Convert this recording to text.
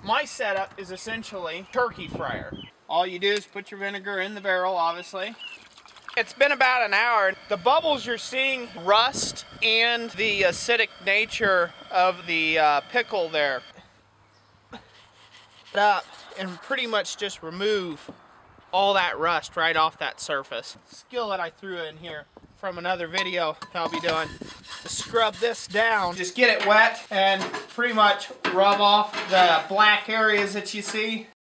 My setup is essentially turkey fryer. All you do is put your vinegar in the barrel, obviously. It's been about an hour. The bubbles you're seeing rust and the acidic nature of the pickle there. Up and pretty much just remove all that rust right off that surface. Skill that I threw in here from another video I'll be doing. Scrub this down. Just get it wet and pretty much rub off the black areas that you see.